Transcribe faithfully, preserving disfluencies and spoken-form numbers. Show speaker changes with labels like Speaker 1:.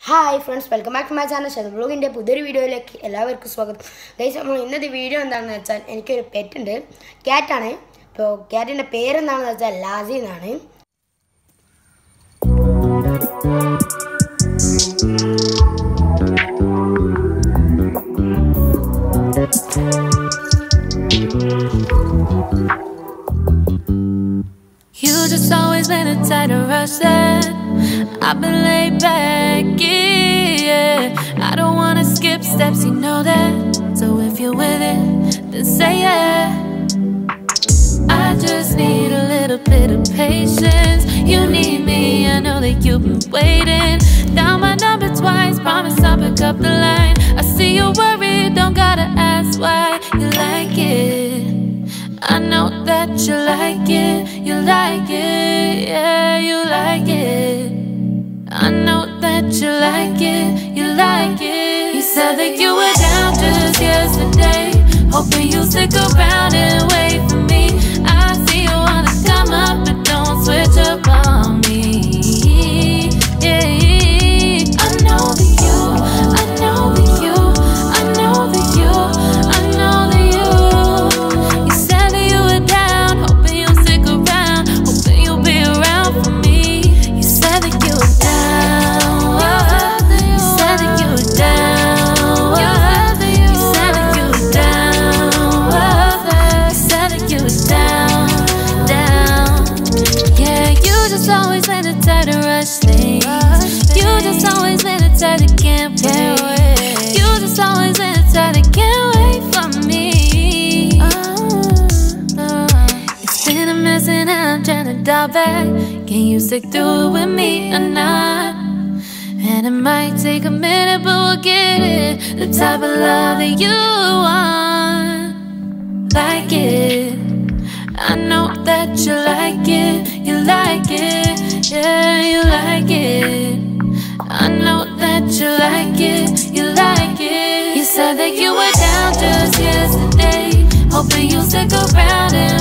Speaker 1: Hi friends, welcome back to my channel SHAZAB vlog inde pudhiyoru video ilekku ellavarkkum swagatham. Guys, nammal innathe video endaanu vechal enikku oru pet undu, cat aanu. Appo cat inde peru endaanu vechal Laazy ennaanu.
Speaker 2: You just always been a type to rush that. I've been laid back, yeah. I don't wanna skip steps, you know that. So if you're with it, then say yeah. I just need a little bit of patience. You need me, I know that you've been waiting. Down my number twice, promise I'll pick up the line. I see you worried, don't gotta ask why. You like it, I know that you like it. You like it, yeah, you like it. I know that you like it, you like it. You said that you were down just yesterday, hoping you'll stick around and wait for me. I see you wanna come up, but don't switch up on me. Yeah, I know that you, I know that you, I know that you, I know that you. You said that you were down, hoping you'll stick around, hoping you'll be around for me. You said that you were down, you said that you were down, you said that you were down, you said that you were down, down. Yeah, you just always been the type to rush things. You just always been the type that can't wait. You just always been the type that can't wait for me. It's been a mess and I'm trying to dial back. Can you stick through it with me or not? And it might take a minute, but we'll get it. The type of love that you want, like it. I know that you like it, you like it, yeah, you like it. I know that you like it, you like it. You said that you were down just yesterday, hoping you'll stick around and